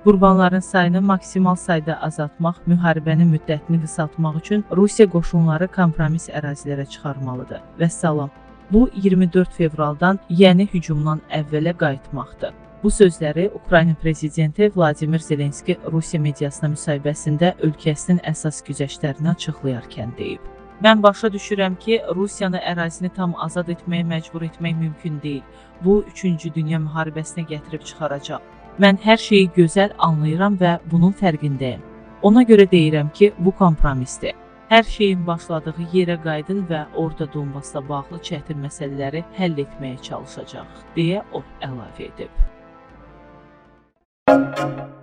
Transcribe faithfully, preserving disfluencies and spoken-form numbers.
Qurbanların sayını maksimal sayda azaltmaq, müharibənin müddətini qısaltmaq üçün Rusiya qoşunları kompromis ərazilərə çıxarmalıdır. Vəssalam. Bu iyirmi dörd fevraldan, yəni hücumdan əvvələ qayıtmaqdır. Bu sözləri Ukrayna prezidenti Vladimir Zelenski Rusiya mediasına müsahibəsində ölkəsinin əsas güzəştlərini açıqlayarkən deyib. Mən başa düşürəm ki, Rusiyanı ərazini tam azad etməyə məcbur etmək mümkün deyil. Bu, üçüncü Dünya müharibəsinə gətirib çıxaracaq. Mən hər şeyi gözəl anlayıram və bunun fərqindəyim. Ona görə deyirəm ki, bu kompromisdir. Hər şeyin başladığı yerə qayıdın və orada Donbasla bağlı çətin məsələləri həll etməyə çalışacaq, deyə o əlavə edib.